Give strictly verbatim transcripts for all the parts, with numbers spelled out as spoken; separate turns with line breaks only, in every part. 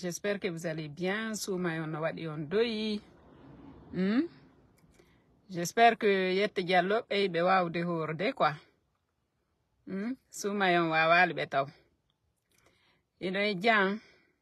J'espère que vous allez bien. Soumayon wadi on doyi. Hmm? J'espère que yette diallo e be wawde horde quoi. Hmm? Soumayon wawal be taw. Ino e jang.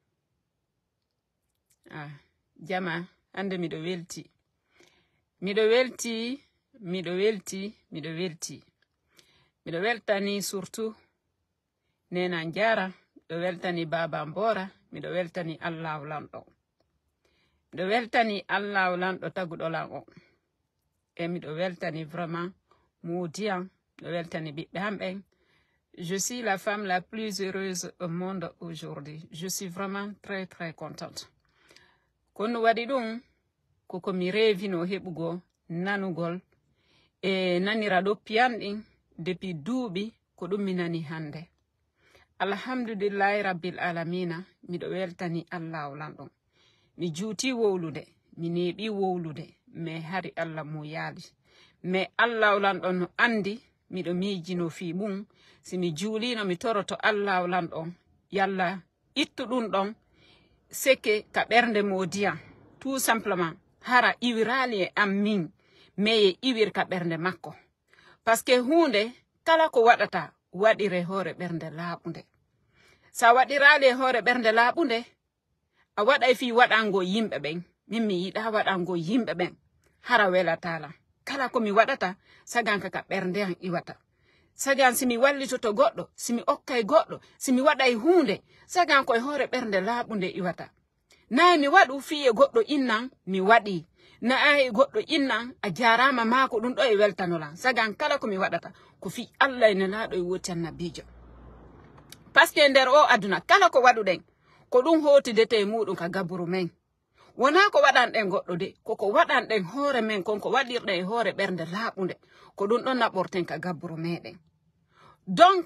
Ah, jama ande mi do welti. Mi do welti, mi do welti, mi do welti. Mi do weltani surtout nena njara, do weltani baba mbora. Mi do weltani Allah lamɗo. Mi do weltani Allah lamɗo taguɗo lan o. E mi do weltani vraiment moudian. Mi do weltani ɓiɓɓe hamɓen. Je suis la femme la plus heureuse au monde aujourd'hui. Je suis vraiment très très contente. Kono waɗi ɗum koko mi revino heɓugo nanugol e naniraɗo piyanɗin depuis duuɓi ko ɗum mi nani hande. Alhamdulillahi rabbil alamina, miɗo weltani Allah lamɗon. Mi juuti wowlude, mi neeɓi wowlude, mais hari Allah mo yaali. Mais Allah lamɗon no andi, miɗo miijino fi ɓum, si mi juulino mi toroto Allah lamɗon, yalla ittu ɗum ɗon, seke ka ɓernde modiyan, tout simplement, hara iwirali e am min, mais iwir ka ɓernde makko. Parce que hunde, kala ko waɗata, waɗire hoore ɓernde laaɓunde. Sa waɗirali e hoore ɓernde laaɓunde, a waɗay fi waɗango yimɓe ɓen. Min mi yiɗa waɗango yimɓe ɓen. Hara welatala. Kala ko mi waɗata, sagan ka ɓernde an iwata. Sagan si mi wallitoto goɗɗo, si mi okkay goɗɗo, si mi waɗay hunde, sagan koye hoore ɓernde laaɓunde iwata. Na mi waɗu fiye goɗɗo innan, mi waɗi. Na ay goɗɗo innan, a jarama maako ɗum ɗo e weltanolan. Sagan kala ko mi waɗata, ko fi Allah ene laaɗo e woti annabijo. Parce que nder o aduna kala ko waɗuɗen ko ɗum hotidete e muɗum ka gaburu men. Wona ko waɗanɗen goɗɗo de, koko waɗanɗen hoore men kon ko waɗirɗen e hoore ɓernde laaɓunde, ko ɗum ɗon naɓorten ka gaburu meɗen. Donc,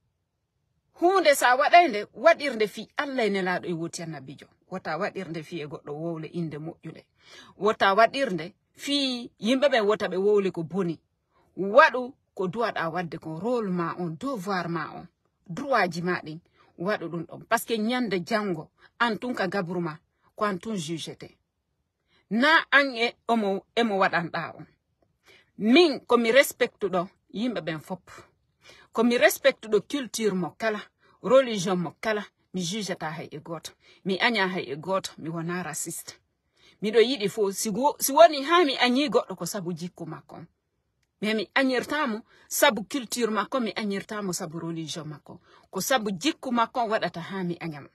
hunde sa waɗaynde waɗirde fi Allah ene laaɗo e woti annabijo. Wota waɗirde fi e goɗɗo wowle inde moƴƴude. Wota waɗirde fi yimɓe ɓe wota ɓe wowle ko boni. Waɗu ko duwaɗa wadde ko rôle ma on, devoir ma on. Droit ji maɗin waɗu ɗum ɗon parce que ñande jango an tun ka gabru ma ko an tun jugete na an e omo emo waɗanɗa on. Min ko mi respectuɗo yimɓe ɓen fop, ko mi respectuɗo culture mo kala, religion mo kala, mi jugeta hay e goto, mi aña hay e goto, mi wona raciste. Miɗo yiɗi fo si, si woni ha mi añi goɗɗo ko sabu jikku makko. Mais mi añirtamo sabu culture makko, mi añirtamo sabu religion makko. Ko sabu jikku makko waɗata ha mi añam.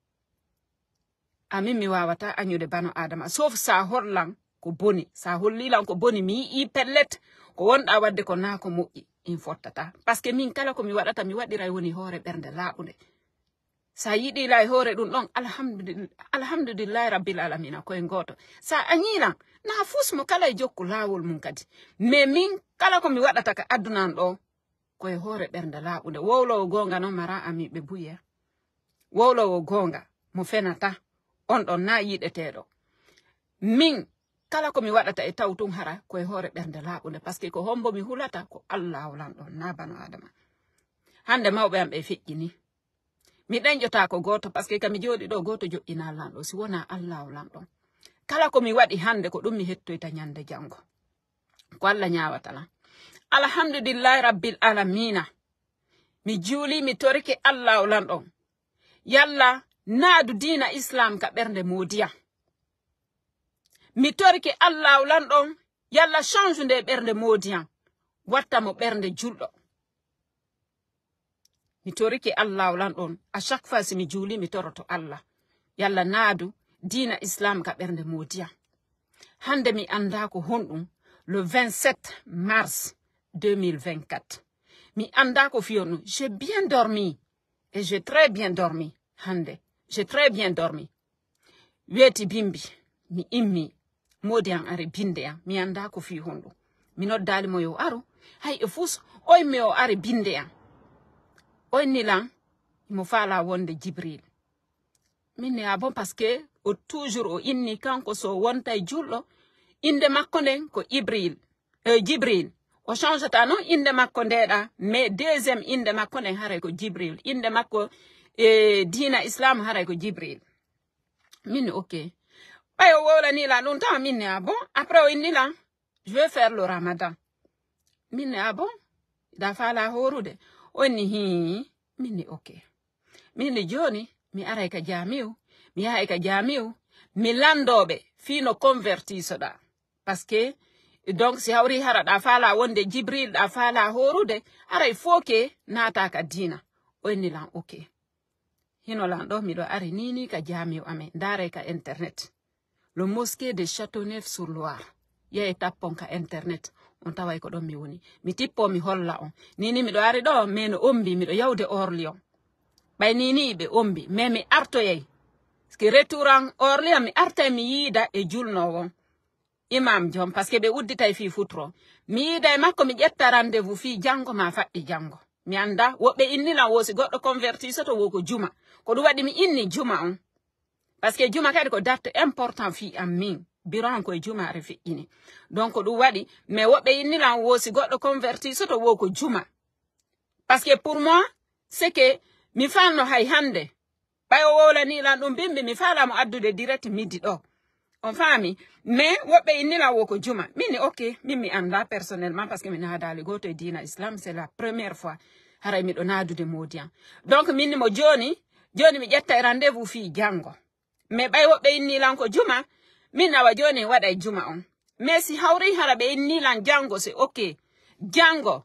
Amin mi wawata añude bano adama. Sauf sa hollan ko boni. Sa hollilan ko boni mi yi pellet ko wonɗa wadde ko na ko moƴƴi. In fottata. Parce que min kala ko mi waɗata mi waɗira woni hoore ɓernde laaɓunde. Sa yiɗi lay hoore ɗum ɗon alhamdulillah, alhamdulillahi rabbil alamina koye goto. Sa añilan na fusmo kala e jokku laawol mum kadi. Mais min kala ko mi waɗata ka addunan ɗo koye hoore ɓernde laaɓunde. Wowlowo gonga noon mara ami ɓe buya. Wowlowo gonga mo fenata on ɗon na yiɗeteɗo. Min kala ko mi waɗata e tawtun hara koye hoore ɓernde laaɓunde. Parce que ko hombo mi hulata ko Allah lan ɗon na bano adama. Hande mawɓe am ɓe feƴƴini. Mi ɗenƴota ko goto parce que kami jooɗi ɗo goto joƴƴina lanɗo si wona Allah lanɗon. Kala ko mi waɗi hande ko ɗum mi hettoyta ñande jango. Ko Allah ñawatala. Alhamdulillahi rabbil alamina. Mi juuli mi torike Allah lanɗon. Yalla naadu dina islam ka ɓernde modiya. Mi torike Allah lanɗon. Yalla change nde ɓernde modiyan. Watta mo ɓernde julɗo. Mi torike Allah lanɗon. À chaque fois si mi juuli mi toroto Allah. Yalla naadu dina islam ka ɓernde modiya. Hande mi anda ko honɗum le vingt-sept mars deux mille vingt-quatre. Mi anda ko fiyonu. J'ai bien dormi. Et j'ai très bien dormi. Hande. J'ai très bien dormi. Weti bimbi. Mi immi. Modiyan ari bindeyan. Mi anda ko fiy honɗum. Mi noddali mo yo aro. Hay e fus. Oy mi o ari bindeyan. Oy nilan. Mo fala wonde Jibril. Minne abon parce que o toujours o inni kanko so wontay julɗo inde makko nden ko Ibril euh, Jibril o changeta non inde makko ndeɗa mais deuxième inde makko nden haray ko Jibril inde makko e dina islam haray ko Jibril Mine, ok. Ayo wola ni la longtemps, mine, ah bon? Après, on ni là, je vais faire le ramadan. Mine, ah bon? Da fa la horude. On ni hi, mine, ok. Mine joni, mi ara ka jamiu, mi ara ka jamiu, mi landobe, fino converti soda. Parce que, donc, si hawri hara da fa la wonde Jibril da fa la horude, ara ifo ke nata ka dina. On ni lan, ok. Hino lando mi do ari nini ka jamiu ame, dare ka internet. Le mosquée de Châteauneuf-sur-Loire. Ya etapon ka internet. On tawai ko do mi woni. Mi tippo mi holla on. Nini mi do ari do meno ombi mi do yawde Orléans. Bay nini be ombi. Me mi arto yey. Ski retourant Orléans mi arta mi yida e julno won. Imam Jom parce que be udditay fi futro. Mi yida e makko mi ƴetta rendez-vous fi jango ma faddi jango. Mi anda woɓɓe inni la wosi goɗɗo converti soto wo ko juma. Ko ɗum waɗi mi inni juma on. Parce que juma kadi ko date important fi am min. Biran ko juma re fi ini. Donc ɗum waɗi mais woɓɓe inni la wosi goɗɗo converti soto wo ko juma. Parce que pour moi c'est que mi fanno hay hande. Bayo wola ni lan ɗum bimbi mi fala mo addude direct midi ɗo. On fami mais woɓɓe inni la wo ko juma. Mini ok min mi anda personnellement parce que mi naadali goto e dina islam c'est la première fois haray mi ɗo naadude modian. Donc minni mo joni joni mi ƴetta rendez-vous fi jango. Mais ɓay woɓɓe inni lan ko juma min awa joni waɗa e juma on. Mais si hawri hara ɓe inni lan jango c'est ok. Jango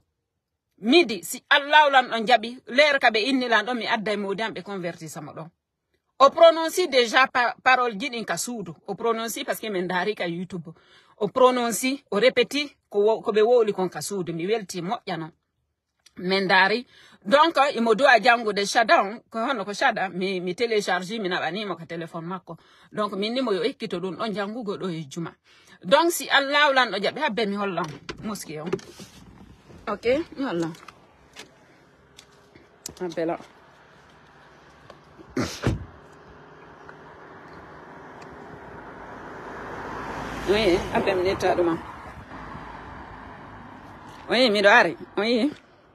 midi si Allah lan on jaɓi leer ka ɓe inni lan ɗon mi adda e modian ɓe converti samo ɗon. O prononci déjà par parole jiɗin ka suudu. O prononci parce que min daari ka YouTube. O prononci, o répéti ko ko ɓe wowli kon ka suudu. Mi welti moƴƴa non. Min daari. Donc, imo do a jangude shada on, ko hono ko shada, mi, mi télécharge, mi naɓanimo ka téléphone makko. Donc, min nimo yo ekkito ɗum ɗon jangugo ɗo e juma. Donc, si Allah lan ɗo jaɓi, habbe mi hollan mosquée on. Ok, mi hollan. Habbe la. Oui, habbe mi netta ɗuma. Oui, mi ɗo ari, oui.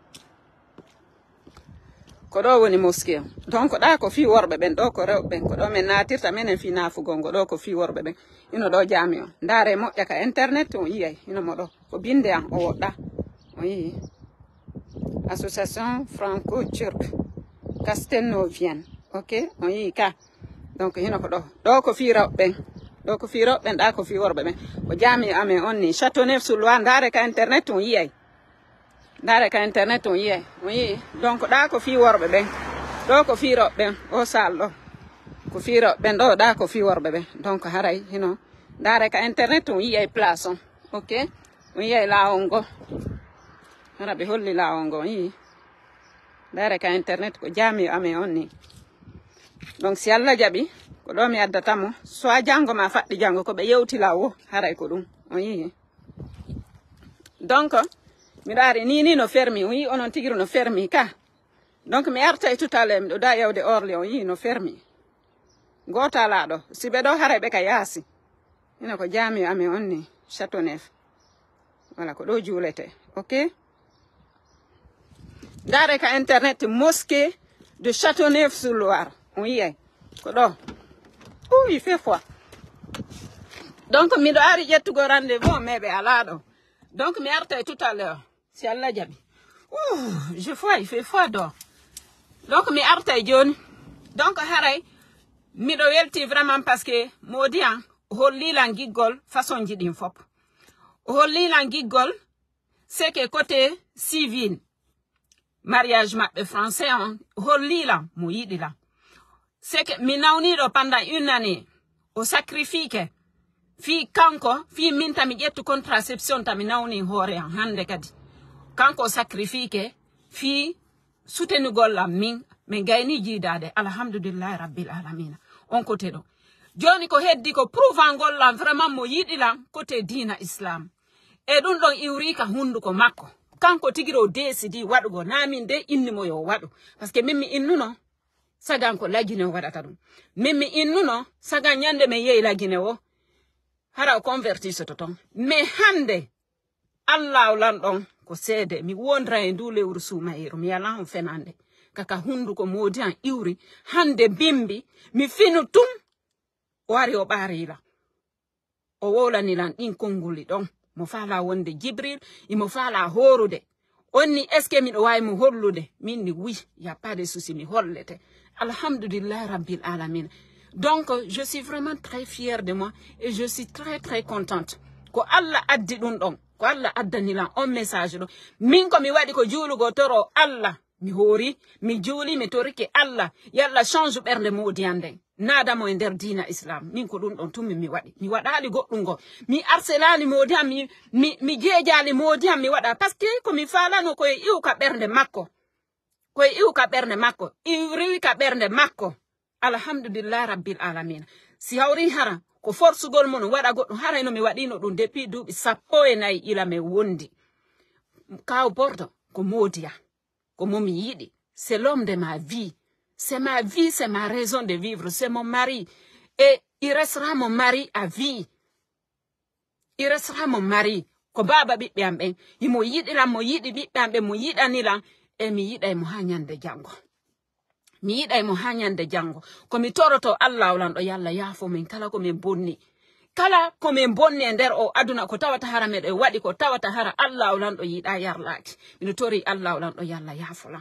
Ko ɗo woni mosquée donc ɗa ko fi worɓe ɓen ɗo ko rewɓe ɓen ko ɗo min natirta minen fi nafugongo ɗo ko fi worɓe ɓen ino ɗo jami o ndaare moƴƴa ka internet on yiyay ino mo ɗo ko binde an o woɗɗa o yii association franco-turque castelnovienne ok on yii ka donc hino ko ɗo ɗo ko fi rewɓe ɓen ɗo ko fi rewɓe ɓen ɗa ko fi worɓe ɓen ko jami amen on ni Châteauneuf-sur-Loire ndaare ka internet on yiyay Ndare ka internet on yiyay on yii donc ɗa ko fi worɓe ɓen ɗo ko fi roɓɓe ɓen o sal ɗo ko fi roɓɓe ɓen ɗo ɗa ko fi worɓe ɓen donc haray hino ndare ka internet on yiyay place on ok on yiyay lawol ngo hara ɓe holli lawol ngo on yii ndare ka internet ko jami amen on ni donc si Allah jaɓi ko ɗo mi addatamo soit jango ma faɗɗi jango ko ɓe yewti lawo haray ko ɗum on yii donc mi ɗaari ni ni no fermi on yi onon tigiri no fermi ka donc mi artay tout à l'heure mi ɗo da yewde Orléans on yi no fermi gota laaɗo si ɓe ɗo haray ɓe ka yaasi ina ko jami amen on ni Châteauneuf voilà ko ɗo juulete ok ndaare ka internet mosquée de Châteauneuf-sur-Loire on yiyay ko ɗo ouh il fait froid donc mi ɗo ari ƴettugo rendez-vous meɓe ala ɗo donc mi artay tout à l'heure si Allah jaɓi ouh je froid il fait froid dehors donc mi artay joni donc haray miɗo welti vraiment parce que modi an o hollilan giggol façon ji ɗin fop o hollilan giggol c'est que côté civil mariage maɓɓe français on hollilan mo yiɗilan c'est que mi nawniɗo pendant une année o sacrifie ke fi kanko fi min tami ƴettu contraception tami nawni hoore an hande kadi kanko sacrifie ke fi soutenugol am min min gayni jiidade alhamdulillahi rabbil alamina on côté ɗo joni ko heddi ko prouvangol am vraiment mo yiɗilan côté dina islam e ɗum ɗon iwrika hunduko makko kanko tigiro décidi waɗugo namin de innimo yo waɗu parce que min mi innuno sagan ko lagine o waɗata ɗum min mi innuno sagan ñande mi yehi lagine o hara o converti soto ton mais hande Allah lan ɗon ko seede mi wondra e ndu lewru sumayiro mi yala on fenande kaka hunduko modi an iwri hande bimbi mi finu tum wari o ɓaari la o wolani lan ɗin konguli ɗon mo faala wonde Jibril imo faala horude onni est ce que miɗo wawi mo hollude min ni oui y a pas de souci mi hollete alhamdulillah rabbil alamin. Donc je suis vraiment très fière de moi et je suis très très contente ko Allah addi ɗum ɗon ko Allah addani lan on message ɗo min ko mi waɗi ko juulugo toro Allah mi hori mi juuli mi torike Allah yalla change ɓernde modiyan nden naadamo e nder dina islam min ko ɗum ɗon tumi mi waɗi mi waɗali goɗɗum ngo mi arselani modiyan mi mi mi jeejali modiyan mi waɗa par ce que ko mi falano koye iwka ɓernde makko koye iwka ɓernde makko iwriwika ɓernde makko alhamdulillah rabbil alamin. Si hawri hara ko forsugol mon waɗa goɗɗum harayno mi waɗino ɗum depuis duuɓi sappo e nayi ila me wondi kaw Porto ko modiya ko momi yiɗi c'est l'homme de ma vie. C'est ma vie, c'est ma raison de vivre, c'est mon mari. Et il restera mon mari à vie. Il restera mon mari. Ko baba ɓiɓɓe am ɓen imo yiɗiran mo yiɗi ɓiɓɓe am ɓen mo yiɗaniran e mi yiɗay mo ha ñande jango mi yiɗay mo ha ñande jango komi toroto Allah olanɗo yalla yaafo min kala ko min bonni kala ko min bonni e nder o aduna ko tawata hara meɗen waɗi ko tawata hara Allah olanɗo yiɗa yarlaki mino tori Allah olanɗo yalla yaafolan.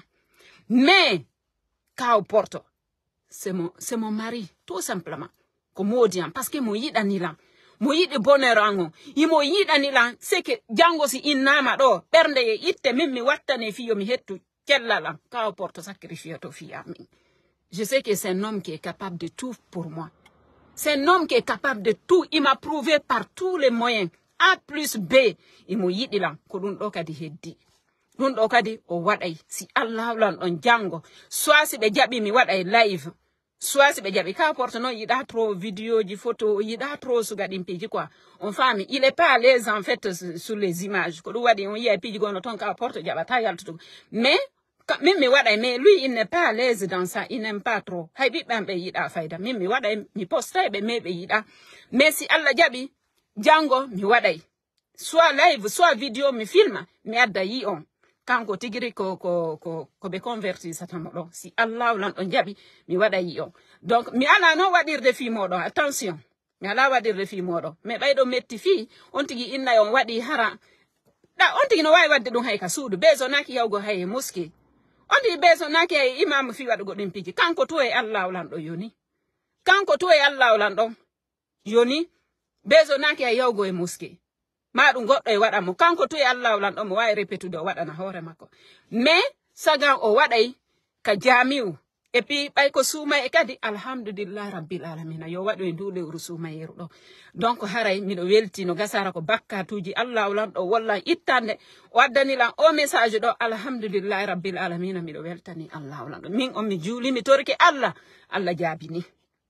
Mais Kaw Porto, c'est mon, c'est mon mari, tout simplement. Comme Modian, parce que mo yida nilan. Mo yidi bonheur ango. Imo yida nilan, c'est que jango si innama do. Pernde ye itte mimi wattane fiyo mi hettu kellalan. Kaw Porto sacrifié to fiya min. Je sais que c'est un homme qui est capable de tout pour moi. C'est un homme qui est capable de tout. Il m'a prouvé par tous les moyens. A plus B. Imo yidi lan, ko dun do kadi heddi. Ɗum ɗo kadi o waɗay si Allah lan on jango soit si ɓe jaɓi mi waɗay live soit si ɓe jaɓi Kaw Porto non yiɗa trop vidéo ji photo yiɗa trop suga ɗin piji quoi on famille il est pas à l'aise en fait sur les images ko ɗum waɗi on yiya piji gono ton Kaw Porto jaɓata yaltutugo mais min mi waɗay mais lui il n'est pas à l'aise dans ça il n'aime pas trop hay ɓiɓɓe am ɓe yiɗa fayda min mi waɗay mi postay ɓe mais ɓe yiɗa mais si Allah jaɓi jango mi waɗay soit live soit vidéo mi filma mi adda yi on kanko tigiri ko ko ko ko be converti satamo ɗon si Allah lan ɗon jaɓi mi waɗa yi on donc mi ala no waɗirde fi moɗon attention mi ala waɗirde fi moɗon mais ɓayɗo metti fi on tigi inna on waɗi hara ɗa on tigi no wawi wadde ɗum hay ka suudu beso naki yawgo hay e moské on tigi beso naki hay imam fi waɗugo ɗin piji kanko to e Allah lan ɗo yoni kanko to e Allah lan ɗon yoni beso naki hay yawgo e moské ma ɗum goɗɗo e waɗa mo kanko to e Allah lan ɗo mo wawi répétude o waɗana hoore makko mais sagan o waɗay ka jamiu et puis ɓay ko suuma e kadi alhamdulillah rabbil alamina yo waɗo e ndu lewru suumayeru ɗo donc haray miɗo welti no gasara ko bakkatuji Allah lan ɗo walla ittande o addanilan o message ɗo alhamdulillah rabbil alamina miɗo weltani Allah lan ɗo min on mi juuli mi torike Allah Allah jaabini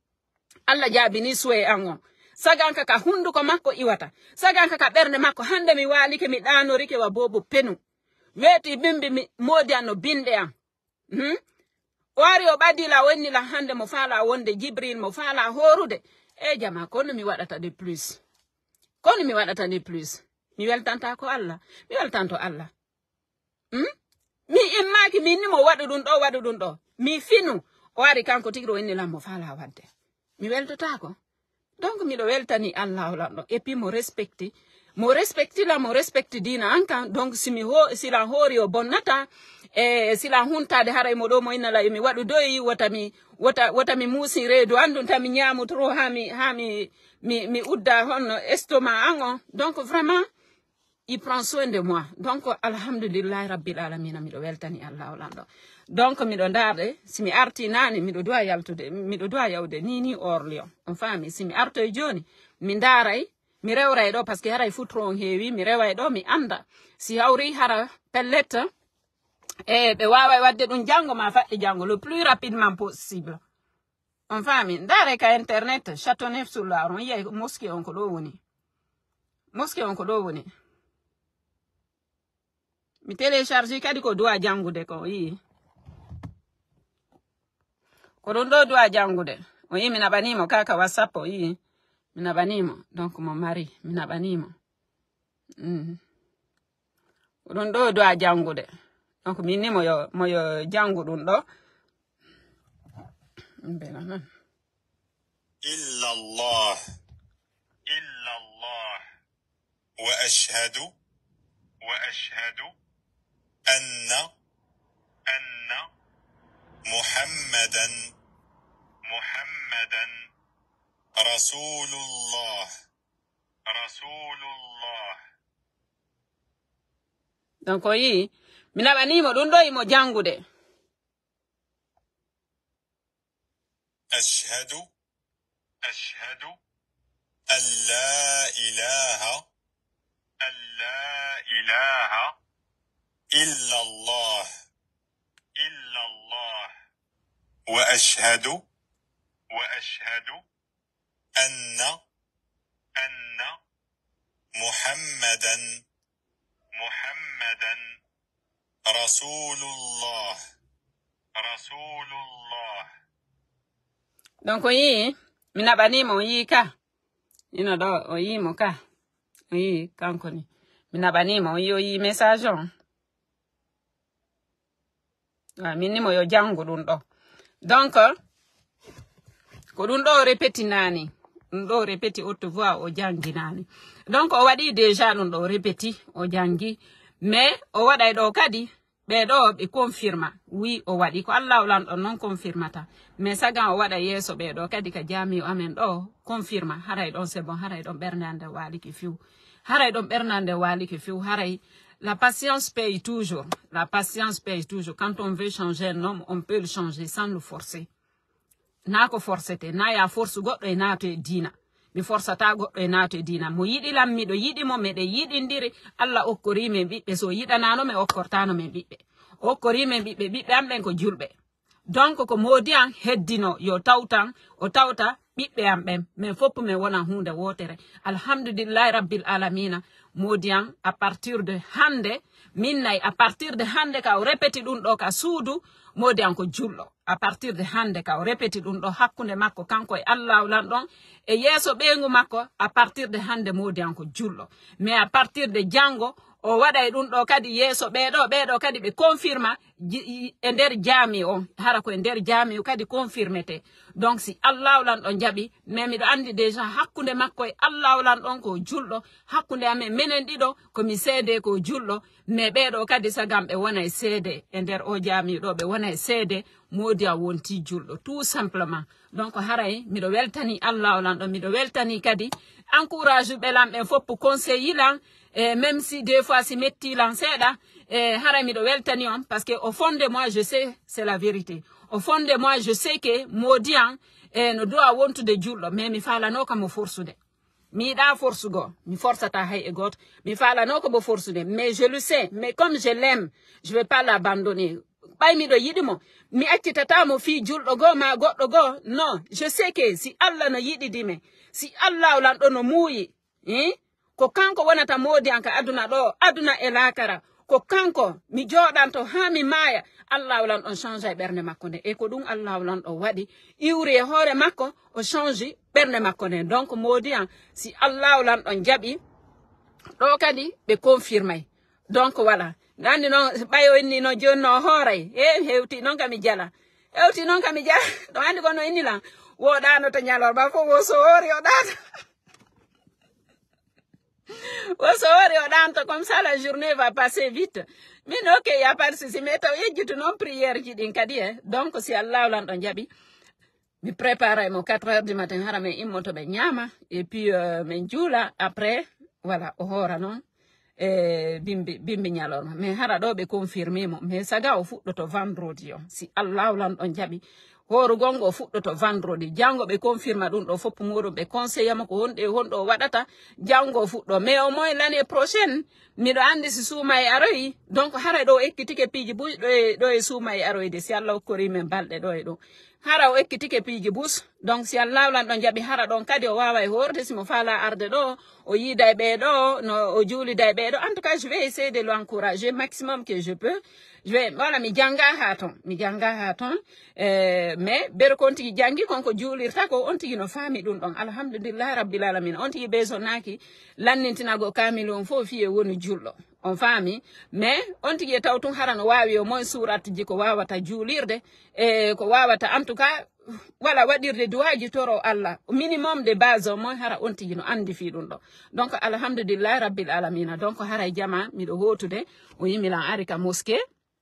Allah jaabini suwe an on sagan kaka hunduko makko iwata sagan kaka ɓernde makko hande mi walike mi ɗanorike wa bobo penu weti bimbi mi Modian no binde am hmm? wari o ɓadila wonnila hande mo faala wonde Jibril mo faala horude e jama kono mi waɗata de plus kono mi waɗata de plus mi weltanta ko Allah mi weltanto Allah hmm? mi immaki min ni mo waɗu ɗum ɗo waɗu ɗum ɗo mi finu o wari kanko tigiro wonnila mo faala wadde mi weltotako donc miɗo weltani Allah lanɗo et puis mo respecti mo respecti la mo respecti dina ankan donc simi ho sila hori o bonnata e sila huntade haray mo ɗo mo inna la mi waɗu doyi wota mi wota wota mi musi reedu andun tami ñaamu trop ha mi ha mi mi mi udda honno estomac ango donc vraiment il prend soin de moi donc alhamdulillah rabbil alamin miɗo weltani Allah lanɗo donc miɗo darde simi arti nani miɗo doa yaltude miɗo doa yawde ni ni Orléans on fami simi artoy joni mi daray mi rewray ɗo parce que haray futro on heewi mi reway ɗo mi anda si hawri hara pellet e ɓe waway wadde ɗum jango ma faɗɗi jango le plus rapidement possible on fami daray ka internet château neuf sur la on yiyay mosquée on ko ɗo woni mosquée on ko ɗo woni mi télécharge kadi ko doa jangude ko yi ko ɗum ɗo doa jangude o yi mi naɓanimo kaka whatsapp o yi mi naɓanimo donc mo mari mi naɓanimo mm. ko ɗum ɗo doa jangude donc min ni moyo moyo jangu ɗum ɗo mbela non
إلا الله إلا الله وأشهد وأشهد أن أن محمدا محمدا رسول الله رسول الله.
Donc yi mina bani mo ɗum ɗo imo jangude.
أشهد أشهد أن لا إله أن لا إله إلا الله إلا الله وأشهد وأشهد أن أن محمدا محمدا رسول الله رسول الله.
Donc yi mina bani mo yi ka ino do o yi mo ka o yi kanko ni mina bani mo yi o yi message on ah minni mo yo jangu ɗum ɗo. Donc ko ɗum ɗo répéti nani ɗum ɗo répéti haute voix o jangi nani. Donc o waɗi déjà ɗum ɗo répéti o jangi mais o waɗay ɗo kadi ɓe ɗo ɓe confirma oui o waɗi ko Allah ulan ɗon non confirmata mais sagan o waɗa yeso ɓe ɗo kadi ka jami o amen ɗo confirma haray ɗon c'est bon haray ɗon ɓernande waliki fiw haray ɗon ɓernande waliki fiw haray. La patience paye toujours. La patience paye toujours. Quand on veut changer un homme, on peut le changer sans le forcer. Na ko forcete, na ya force goɗɗo e nato e dina. Mi forsata goɗɗo e nato e dina. Mo yiɗi lam miɗo yiɗi mo meɗe yiɗindiri Allah okkori men ɓiɓɓe so yiɗanano me okkortano men ɓiɓɓe. Okkori men ɓiɓɓe ɓiɓɓe am ɓen ko julɓe. Donc ko modi an heddino yo tawtan o tawta ɓiɓɓe am ɓen men foppu men wona hunde wotere. Alhamdulillahi rabbil alamina. Modian à partir de hande minnay à partir de hande ka o répéti ɗum ɗo ka suudu modian ko julɗo à partir de hande ka o répéti ɗum ɗo hakkunde makko kanko e Allah lan ɗon e yeso ɓeygu makko à partir de hande modian ko julɗo mais à partir de jango o waɗay ɗum ɗo kadi yeso ɓeɗo ɓeɗo kadi ɓe confirma e nder jami on hara ko e nder jami o kadi confirmete. Donc si Allah lan ɗon jaɓi mais miɗo andi déjà hakkunde makko e Allah lan ɗon ko julɗo hakkunde amen menen ɗiɗo komi seede ko julɗo mais ɓeɗo kadi sagam ɓe wona e seede e nder o jami ɗo ɓe wona e seede modi a wonti julɗo tout simplement. Donc haray miɗo weltani Allah lan ɗon miɗo weltani kadi encourage ɓelam ɓen foppu conseil lan et même si des fois si metti lan seeɗa eh, haray miɗo weltani on parce que au fond de moi je sais c'est la vérité. Au fond de moi je sais que modian eh, no doa wontude julɗo mais mi falano kamo forsude mi yiɗa forsugo mi forsata hay e goto mi falano komo forsude mais je le sais mais comme je l'aime je vais pas l'abandonner. Ɓay miɗo yiɗimo mi accitatamo fi julɗo go ma goɗɗo go non je sais que si Allah no yiɗidime si Allah lan ɗo no muuyi eh? Ko kanko wonata modian ka aduna ɗo aduna e lakara ko kanko mi joɗanto ha mi maya Allah lan on change e ɓernde makko nde e ko ɗum Allah lan ɗo waɗi iwri e hoore makko o change ɓernde makko nde. Donc modian si Allah lan ɗon jaɓi ɗo kadi ɓe confirmay. Donc voilà nandi noon ɓayo inni no joni no hooray e hewti noon kami jala hewti noon kami jala ɗo andi kono inni lan woɗano to ñalorma fof wo so hori o ɗata Osori odanta comme ça la journée va passer vite. Mais non, ok, il n'y a pas de souci. Mais tu as non prière qui dit hein. Donc si Allah lan don jabi, me prépare mon quatre heures du matin hara me immoto be nyama et puis euh, me njula après voilà ohora non eh bimbi bimbi nyalor mais hara do be confirmer mo mais saga o fuddo to vendredi yo si Allah lan don jabi horu gongo fuddo to vendredi jango be confirma dum do fop muro be conseil ma ko honde hondo wadata jango fuddo mais au moins l'année prochaine mi do andi si suma e aroyi donc hara do ekkitike piji bu do e do e suma e aroyi de si Allah ko ri men balde do e do hara o ekkitike piji bus donc si Allah lan don jabi hara don kadi o wawa e horde si mo fala arde do o yida e be do no o juli da e be do en tout cas je vais essayer de l'encourager maximum que je peux. Je vais voilà mi janga haton mi janga haton euh mais ber konti jangi konko julirta ko on tigi no fami dum don alhamdulillah rabbil alamin on tigi bezonaki lannintina go kamilon fo fi e woni jullo on fami mais on tigi tawtun harano wawi o moy surat ji ko wawata julirde e ko wawata en tout cas wala waɗirde duwaji toro Allah minimum de base o moy hara on tigi no andi fi ɗum ɗo donc alhamdulillah rabbil alamina donc haray jama miɗo hotude o yimilan ari ka mosquée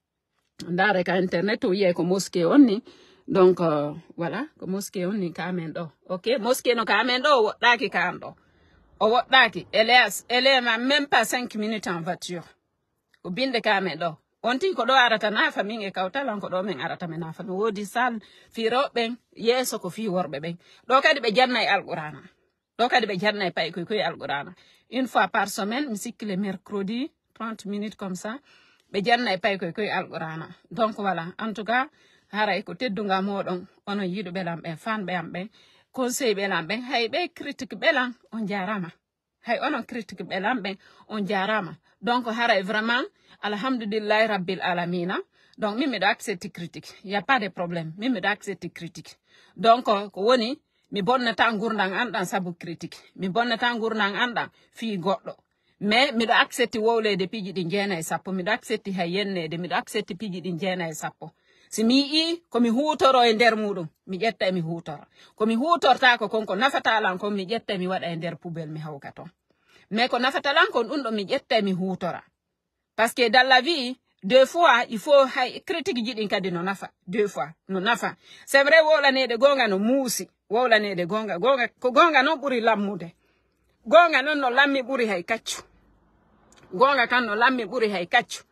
ndare ka internet o wiye ko mosquée on ni donc uh, voilà ko mosquée on ni ka amen ɗo ok mosquée no ka amen ɗo o woɗɗaki ka an ɗo o woɗɗaki elias elema même pas cinq minutes en voiture o binde ka amen ɗo on ti ko ɗo arata nafa min e kawtalan ko ɗo min arata me nafa no wodi sal fi rewɓen yeeso ko fi worɓe ɓen ɗo kadi ɓe janna e alqurana ɗo kadi ɓe janna e paye koye koye alqurana une fois par semaine mi sikki le mercredi trente minutes comme ça ɓe janna e paye koye koye alqurana donc voilà en tout cas haray ko teddunga moɗon onon yiɗo ɓelan ɓen fanɓe am ɓen conseil ɓelan ɓen hay ɓe critique ɓelan on jarama hay onon critique ɓelan ɓen on jarama donc haray vraiment alhamdulillahi rabbil alamina donc min miɗo accepte critique y a pas de problème min miɗo accepte critique donc ko woni mi bonnata gurdan anɗan saabu critique mi bonnata gurdan anɗan fi goɗɗo mais miɗo accepte wowlede piiji ɗi jeena e sappo miɗo accepte hay yennede miɗo accepte piiji ɗi jeena e sappo si mi yi komi hutoro e nder muɗum mi ƴetta e mi hutora komi hutortako kon ko nafatalan kon mi ƴetta e mi waɗa e nder poubelle mi hawka ton mais ko nafatalan kon ɗum ɗo mi ƴetta e mi hutora parce que dans la vie deux fois il faut hay critique jiɗin kadi no nafa deux fois no nafa c'est vrai wowlanede gonga no muusi wowlanede gonga gonga ko gonga non ɓuri lammude gonga non no lammi ɓuri hay kaccu gonga kan no lammi ɓuri hay kaccu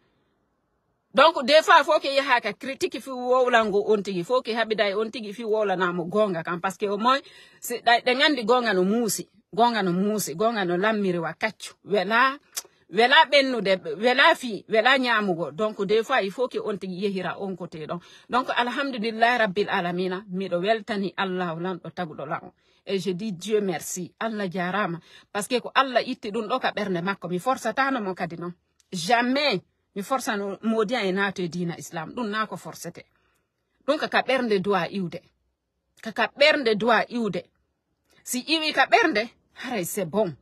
donc des fois faut que yaha ka critique fi wowlango on tigi faut que habida e on tigi fi wowlanamo gonga kam parce que au moins c'est ɗe ngandi gonga no muusi gonga no muusi gonga no lammiri wa kaccu wela wela bennude wela fi wela nyamugo donc des fois il faut que on tigi yehira on côté donc donc alhamdulillah rabbil alamina miɗo weltani Allah lanɗo taguɗo lan et je dis Dieu merci Allah jarama parce que ko Allah itti ɗum ɗo ka ɓernde makko mi forçatano mo kadi non jamais mi forçano modian e nato e dina islam ɗum na ko forcete ɗum kaka ɓernde doit iwde kaka ɓernde doit iwde si iwi ka ɓernde haray c'est bon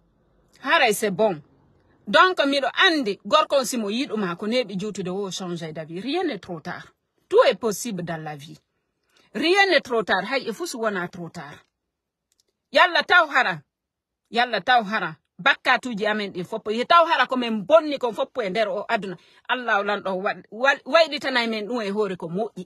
haray c'est bon donc miɗo andi gorkon simo yiɗuma ko neɓi juutude wo changer d'avis rien n'est trop tard tout est possible dans la vie rien n'est trop tard hay e fusu wona trop tard yalla taw hara yalla taw hara bakkatuji amen ɗin foppo ye taw hara komin bonni kon foppo e nder o aduna allah lanɗo wayɗitanay men ɗum e hoore ko moƴƴi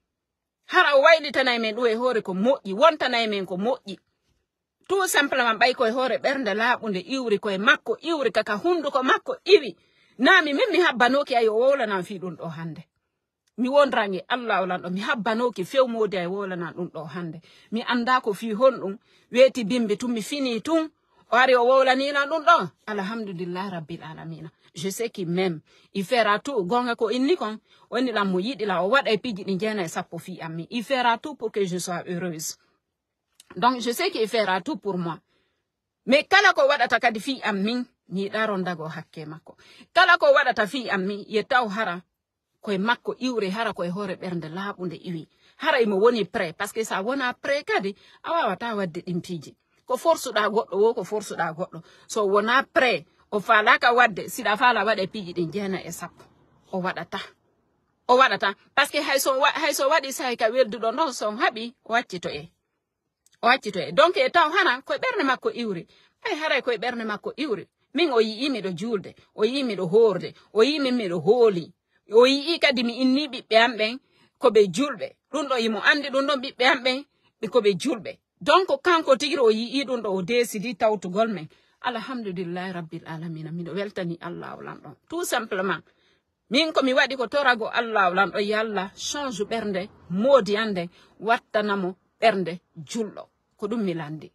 hara o wayɗitanay men ɗum e hoore ko moƴƴi wontanay men ko moƴƴi tout simplement ɓay koye hoore ɓernde laaɓunde iwri koye makko iwri kaka hunduko makko iwi nami min mi habbanoki ayo wowlanan fi ɗum ɗo hande mi wonrange allah lanɗo mi habbanoki fewmodi ay wowlanan ɗum ɗo hande mi anda ko fi honɗum weeti bimbi tun mi fini tun o ari o wowlanina ɗum ɗo alhamdulillah rabbil alamina je sais qu'il m'aime il fera tout gonga ko inni kon woni lam mo yiɗi la o waɗa e piiji ɗi jeena e sappo fi ammi il fera tout pour que je sois heureuse donc je sais qu'il fera tout pour moi mais kala ko waɗata kadi fi am min mi yiɗa rondago hakke makko kala ko waɗata fi am min ye taw hara koye makko iwre hara koye hoore ɓernde laaɓunde iwi hara imo woni prêt parce que sa wona prêt kadi a wawata wadde ɗin piiji ko forsuɗa goɗɗo wo ko forsuɗa goɗɗo so wona prêt o falaka wadde siɗa fala waɗa piiji ɗin jeena e sappo o waɗata o waɗata parce que hayso hayso waɗi sahay ka welduɗo non son haɓi o waccito e o waccito e donc e taw hana koye ɓernde makko iwri ay haray koye ɓernde makko iwri min o yii miɗo julde o yii miɗo hoorde o yii min miɗo hooli o yii kadi mi inni ɓiɓɓe am ɓen koɓe julɓe ɗum ɗo yimo andi ɗum ɗon ɓiɓɓe am ɓen ɓe koɓe julɓe donc kanko tigiri o yii ɗum ɗo o décidi tawtugol men alhamdulillahi rabbil alamina miɗo weltani allah o lanɗon tout simplement min komi waɗi ko torago allah o lanɗo yallah change ɓernde moodi ande wattanamo ɓernde julɗo ko ɗum mi landi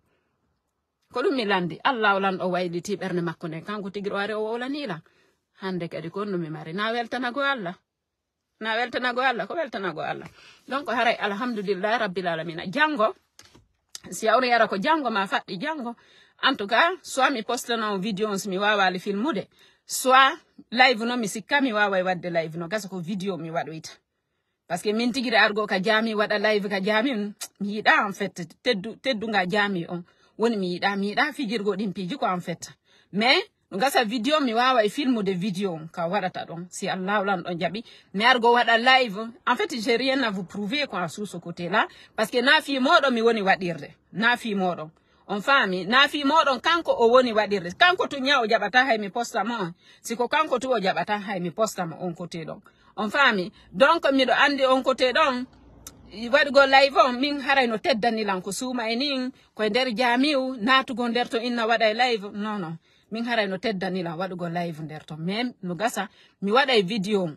ko ɗum mi landi allah o lanɗo wayliti ɓernde makko nde kanko tigiri o ari o wowlanila hande kadi ko ɗum mi mari na weltanago allah na weltanago allah ko weltanago allah donc haray alhamdulillahi rabbil alamina jango si awri yara ko jango ma faɗɗi jango en tout cas soit mi postano vidéo on si mi wawali filmude soit live no mi sikka mi waway wadde live no gasa ko vidéo mi waɗoyta parce que min tigiri argo ka jami waɗa live ka jami mi yiɗa en fait teddu teddunga jami on woni mi yiɗa mi yiɗa fijirgo ɗin piiji ko en fait mais ngasa video mi wawa e filmu de video ka wadata don si Allah lan don jabi mi argo wada live. En fait j'ai rien à vous prouver quoi sur ce côté là parce que na fi modo mi woni wadirde na fi modo on fami na fi modo kanko o woni wadirde kanko to nyaaw jabata hay mi posta mo siko kanko to o jabata hay mi posta mo on côté donc on fami donc mi do andi on côté donc waɗugo live on min haray no teddanilan ko suuma e nin koye nder jamiu natugo nder to inna waɗa e live non non min haray no teddanilan waɗugo live nder to même no gasa mi waɗa e vidéo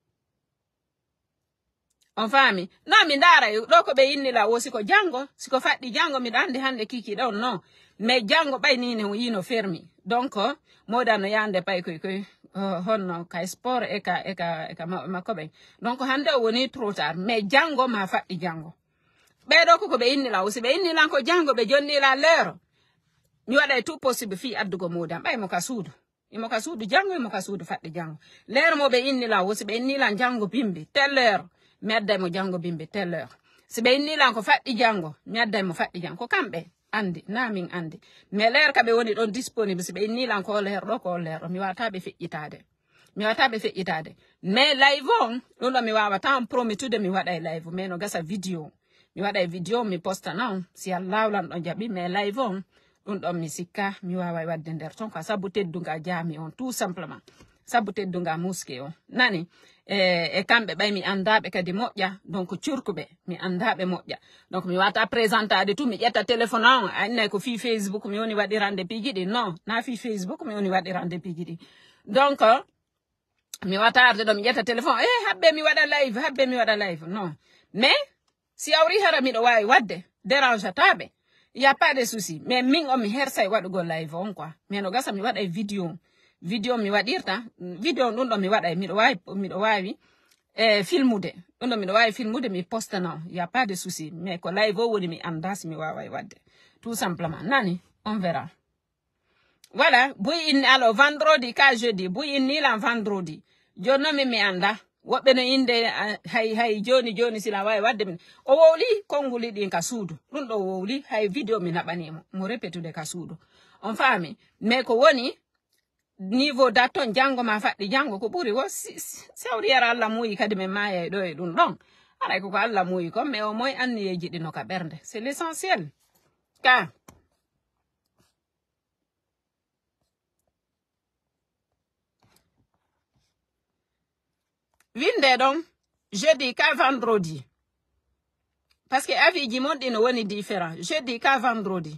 on faami non mi ndaara ɗo ko ɓe innila o siko jango siko faɗɗi jango miɗa andi hande kiki ɗon non mais jango ɓay nine o yino fermi donc moɗano yande pay koy koy Uh, honno kay sport e ka e ka e ka makko ɓe donc hande o woni trop tard mais jango ma faɗɗi jango ɓeɗo koko ɓe innila aussi ɓe innilan ko jango ɓe jonnila l'heure mi waɗa e tout possible fi addugo modam ɓay mo ka suudu imo ka suudu jango imo ka suudu faɗɗi jango l'heure mo ɓe innila aussi ɓe innilan jango bimbi telle heure mi adday mo jango bimbi telle heure si ɓe innilan ko faɗɗi jango mi adday mo faɗɗi jango ko kamɓe andi na min andi mais l'air ka be woni don disponible si be ni lan ko l'air do ko l'air mi wata be feƴƴitade mi wata be feƴƴitade mais live on don do mi wawa tan prometude mi wada e live mais no gasa video mi wada e video mi posta non si Allah lan don jabi mais live on don do mi sikka mi wawa wadde nder ton ko sabu teddunga jami on tout simplement sabu teddunga muske on nani e e kambe bay mi andabe kadi moƴƴa donc curkube mi andabe moƴƴa donc mi wata présentade tout mi ƴetta téléphone on anne ko fi Facebook mi woni wadirande pijidi non na fi Facebook mi woni wadirande pijidi donc mi wata arde do mi ƴetta téléphone eh habbe mi wada live habbe mi wada live non mais si awri hara mi do wawi wadde dérange tabe il y a pas de souci mais min o mi hersay wadugo live on quoi mais no gasa mi wada vidéo video mi wadirta video ɗum ɗo mi waɗa miɗo wawi miɗo wawi e filmude ɗum ɗo miɗo wawi filmude mi posta non y a pas de souci mais ko live o woni mi anda si mi wawa wadde tout simplement nani on verra voilà buy inni alors vendredi ka jeudi buy inni lan vendredi jonno mi mi anda woɓɓe no inde hay hay joni joni sila wawi wadde min o wowli konguli ɗin ka suudu ɗum ɗo wowli hay video mi naɓanimo mo répétude ka suudu on faami mais ko woni niveau daton jango ma faɗɗi jango ko ɓuri wo sawri yara Allah muyi kadi men maya ɗo e ɗum ɗon aray koko Allah muyi kon mais au moins anniyeji ɗi no ka ɓernde c'est l'essentiel ka winde ɗon jeudi ka vendredi parce que aviji mon ɗi no woni différent jeudi ka vendredi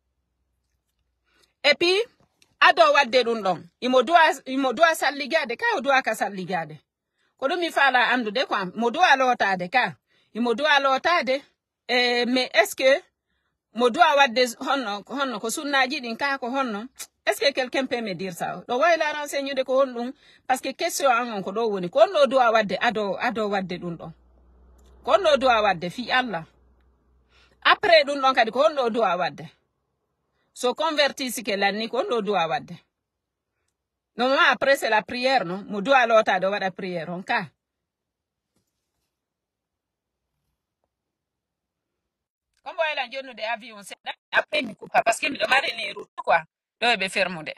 et puis ado wadde ɗum ɗon imo duwa imo duwa salligade ka o duwa ka salligade ko ɗum mi fala andude quoi mo duwa lotade ka imo duwa lotade e mais est ce que mo duwa wadde honno honno ko sunnaji ɗin ka ko honno est ce que quelqu'un peut me dire ça ɗo wayla renseignude ko hon ɗum parce que question an on ko ɗo woni ko honno duwa wadde ado ado wadde ɗum ɗon ko honno duwa wadde fi Allah après ɗum ɗon kadi ko honno duwa wadde so converti si que l'année qu'on doit wadde. Normalement après c'est la prière non, mo doit l'autre de wada prière on ka. Comme voyez la journée de avion c'est après mi coupa parce que mi demande les routes quoi. Do be fermude.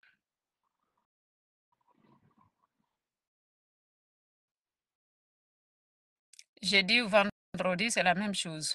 Jeudi ou vendredi c'est la même chose.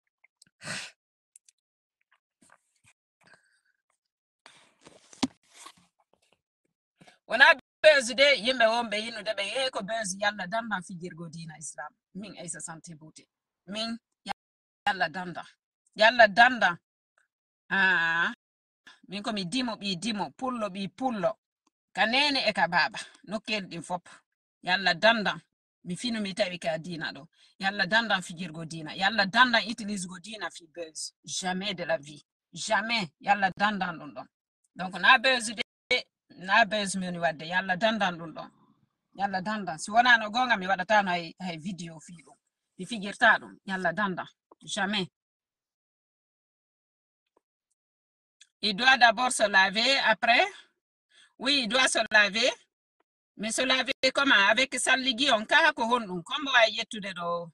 Wona bezde yimbe wonbe yinu de be e ko bez yalla danda fijirgo dina islam min ay sa santé beauté min yalla danda yalla danda ah min ko mi dimo bi dimo pullo bi pullo kanene e ka baba nokkel din fop yalla danda mi finu mi tawi ka dina do yalla danda fijirgo dina yalla danda utilise go dina fi bez jamais de la vie jamais yalla danda don don donc na bezde na bez mi woni wadde yalla dandan ɗum ɗon yalla dandan si wona no gonga mi waɗata no hay hay vidéo fi ɗum mi fijirta ɗum yalla dandan jamais il doit d'abord se laver après oui il doit se laver mais se laver comment avec salligi on ka ko honɗum comme wawi yettude ɗo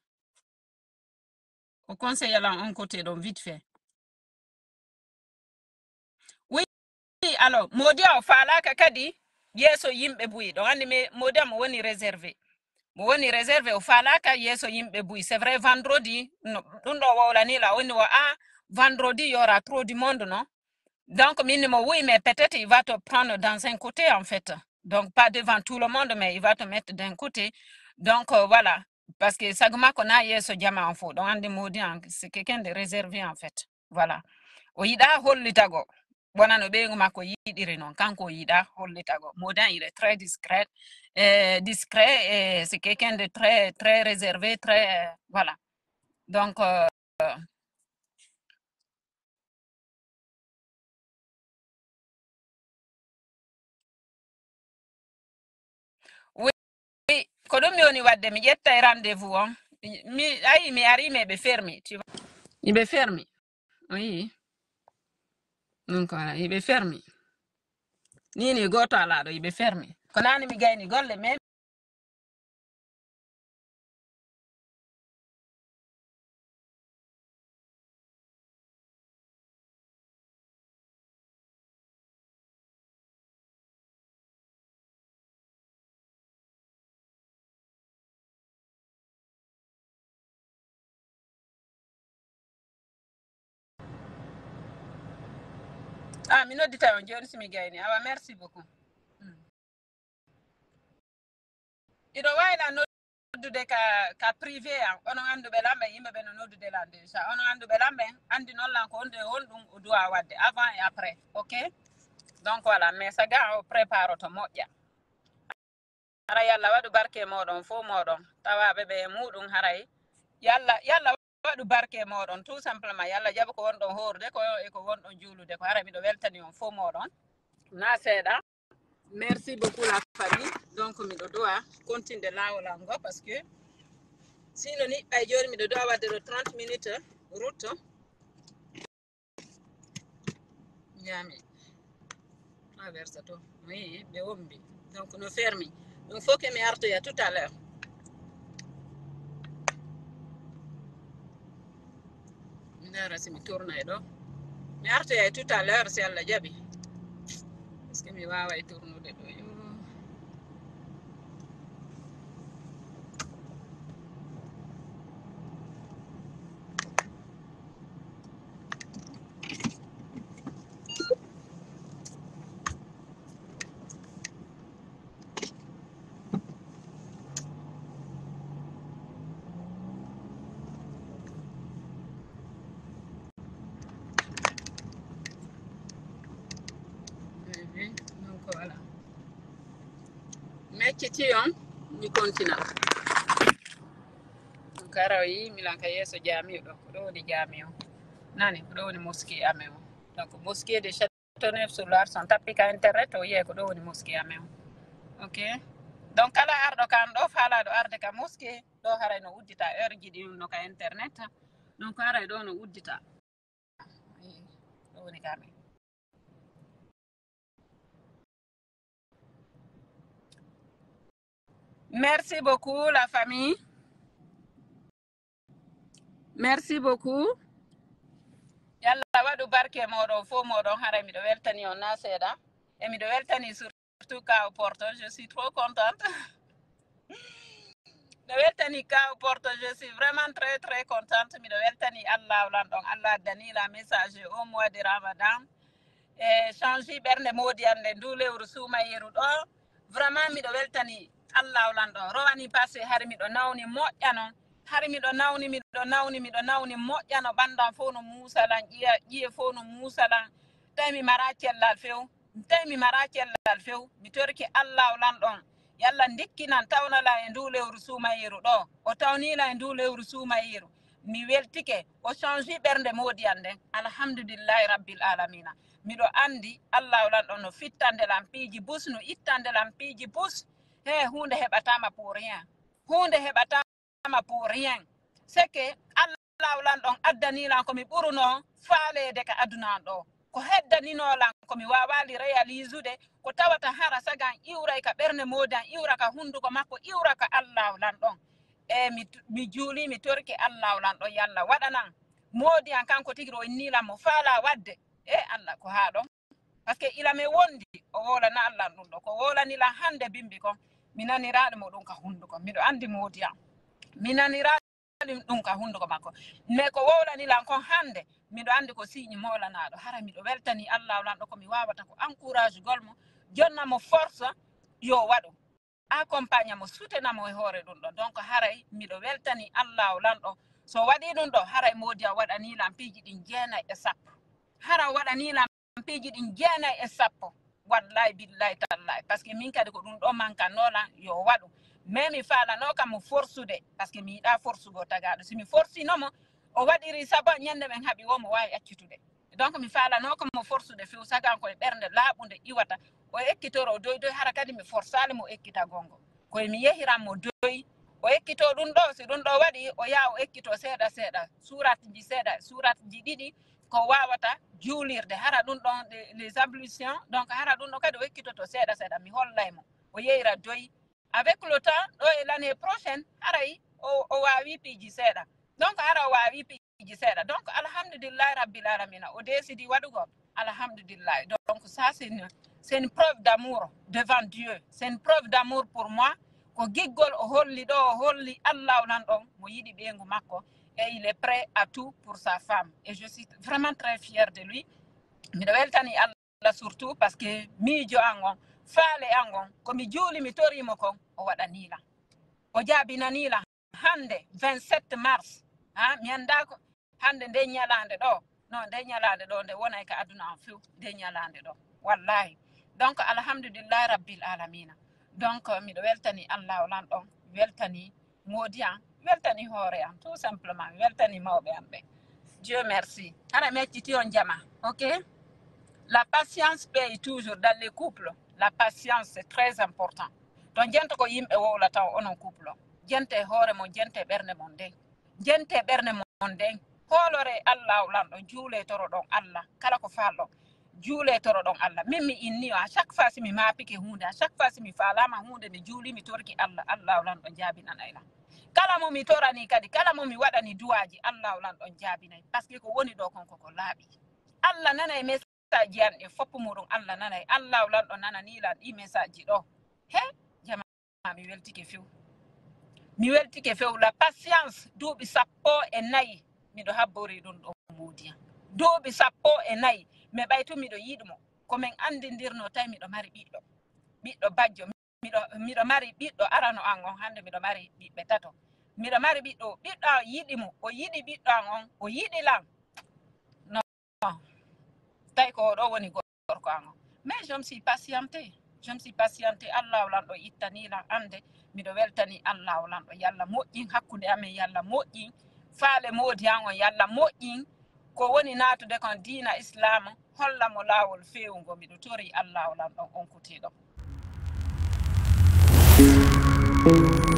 o conseil lan on côté ɗon vite fait oui alors modia o falaka kadi yeso yimbe buyi do andi me modia mo woni réservé mo woni réservé o falaka yeso yimbe buyi c'est vrai vendredi no dun do wala ni la woni wa ah vendredi il y aura trop du monde non donc minimum oui mais peut-être il va te prendre dans un côté en fait donc pas devant tout le monde mais il va te mettre d'un côté donc euh, voilà parce que sagma kona yeso jama en fo donc andi modia c'est quelqu'un de réservé en fait voilà o yida hollitago bona no ɓeygu makko yiɗiri noon kanko yiɗa hollitago modin il est très discret euh, discret et c'est quelqu'un de très très réservé très euh, voilà donc euh, oui ko ɗum mi woni wadde mi ƴetta e rendez-vous on mi ayi mi ari mais ɓe fermi tu vois iɓe fermi oui donc voilà iɓe fermi nini goto ala ɗo iɓe fermi ko nani mi gayni golle mais ah mi noddita on joni simi gayni awa merci beaucoup iɗo wayla noddude ka ka privé an onon anduɓe lamɓe yimɓeɓe no noddude lan déjà onon anduɓe lamɓe andi noon lan ko onde on ɗum o dowa wadde avant et après ok donc voilà mais saga o prépare to moƴƴa hara yalla waɗu barke moɗon fo moɗon tawaɓe ɓe muɗum haray yalla yalla waɗu barke moɗon tout simplement yalla jaɓa ko wonɗon horde ko e ko wonɗon juulude ko hara miɗo weltani on fo moɗon na seeɗa merci beaucoup la famille donc miɗo dowa continue lawol an go parce que sino ni ɓay joni miɗo dowa wadde ɗo trente minutes route ñaami traverse to oui ɓe wombi donc no fermi donc faut que mi artoya tout à l'heure mi dara si mi tourna e ɗo mi artoya tout à l'heure si Allah jaɓi parce que mi wawa e tournude ɗo yo donc voilà mecciti on mi continua donc ara o yi milanka yeeso jami ɗo ko ɗo woni jami o nani ko ɗo woni mosquée amen o donc mosquée de Châteauneuf sur l'Argent tappi ka internet o yiye ko ɗo woni mosquée amen o ok donc kala arɗo kan ɗo faalaɗo arde ka mosquée ɗo haray no uddita heure jiɗi no ka internet donc haray ɗo no uddita ɗo woni kamen merci beaucoup la famille merci beaucoup yalla waɗu barke moɗon fo moɗon haray miɗo weltani on na seeɗa e miɗo weltani surtout ka o porto je suis trop contente miɗo weltani ka o porto je suis vraiment très très contente miɗo weltani allah lan ɗon allah danila message au mois de ramadan e changi ɓernde modi ande ndu lewru sumayeru ɗo vraiment miɗo weltani allah lan ɗon rowani passé hari miɗo nawni moƴƴa non hari miɗo nawni miɗo nawni miɗo nawni moƴƴa no ɓandam fof no musalan ƴiya ƴiye fof no musalan tawi mi mara cellal few tawi mi mara cellal few mi torki allah lan ɗon yalla dikkinan tawnala e ndu lewru sumayeru ɗo o tawnila e ndu lewru sumayeru mi weltike o changi ɓernde modi an nden alhamdulillahi rabbil alamina miɗo andi allah lan ɗon no fittande lampiiji bus no ittande lampiiji bus he hunde heɓatama pour rien hunde heɓatama pour rien c'est que allah lan ɗon addanilan komi ɓuruno faalede ka adunan ɗo ko heddaninolan komi wawali réalisude ko tawata hara sagan iwray ka ɓernde modi an iwra ka hunduko makko iwra ka allah lan ɗon e mi mi juuli mi torki allah lan ɗon yalla waɗanan modi an kanko tigi ɗo innilan mo faala wadde e allah ko ha ɗon parce que ila me wondi o wola na Allah dum do ko wola ni la hande bimbi ko minaniraade mo dum ka hunduko mido andi modiya minaniraade dum ka hunduko makko me ko wola ni la ko hande mido andi ko signe mola naado hara mido weltani Allah lan do ko mi wawata ko encourage golmo jonna mo force yo wado accompagne mo soutenir mo e hore dum do donc haray mido weltani Allah lan do so wadi dum do haray modiya wadani lampiji din jeena e sappo hara wadani lampiji din jeena e sappo wallahi billahi tallahi parce que min kadi ko dum do manka nola yo wadu memi fala no kam forsude parce que mi da forsugo tagado si mi forsino mo o wadiri saba nyande men habi wo mo wawi accitude donc mi fala no kam forsude fi sagan ko e bernde laabunde iwata o ekkitoro doy doy hara kadi mi forsale mo ekkita gongo ko mi yehiram mo doy o ekkito dum do si dum do wadi o yaa o ekkito seeda seeda surat ji seeda surat ji didi ko wawata juulirde hara dum don les ablutions donc hara dum do kadi o ekkito seeda seeda mi hollaymo o yeyra doy avec le temps do e l'année prochaine haray o o wawi piji seeda donc hara o wawi piji seeda donc alhamdulillah rabbil alamin o décidi wadugo alhamdulillah donc ça c'est une c'est une preuve d'amour devant Dieu c'est une preuve d'amour pour moi ko giggol o holli do o holli Allah nan don mo yidi bengu makko et il est prêt à tout pour sa femme et je suis vraiment très fière de lui mi do weltani Allah surtout parce que miijo angon faale angon ko mi juuli mi torimo kon o wadani la o jabinani la hande vingt-sept mars ha mi anda ko hande de nyalande do non de nyalande do de wona ka aduna en few de nyalande do wallahi donc alhamdulillah rabbil alamin donc mi do weltani Allah lan don weltani modian weltani hore am tout simplement weltani mawbe ambe Dieu merci ara metti on jama OK. La patience paye toujours dans les couples. La patience, c'est très important. Donc, gente ko yimbe wowla taw onon couple. Gente hore mo gente berne mon den. Gente berne mon den. Holore Allah lan do juule toro don Allah. Kala ko fallo. Juule toro don Allah. Mimi inni à chaque fois si mi mapike hunde, à chaque fois si mi falama hunde mi juuli mi torki Allah. Allah lan do jabina nayla. Kala mo mi torani kadi, kala mo mi wadani duwaji, Allah lan do jabina. Parce que ko woni do kon ko laabi. Allah nana e message e foppu mudum Allah nanay Allah lan do nana ni lan i message do he jama mi weltike few mi weltike few la patience duubi sappo e nayi mi do habbori dum do modiya duubi sappo e nayi me baytu mi do yidmo ko men andindirno tay mi do mari biddo biddo bajjo mi do mi do mari biddo arano angon hande mi do mari bibbe tato mi do mari biddo biddo yidimo o yidi biddo angon o yidi lan no tay ko do woni gorko ango mais je me suis patienté je me suis patienté Allah lan do ittani la ande mi do weltani Allah lan do yalla moƴƴin hakkunde amen yalla moƴƴin faale modi ango yalla moƴƴin ko woni natude kon diina islam holla mo lawol fewngo mi do tori Allah lan do on kutido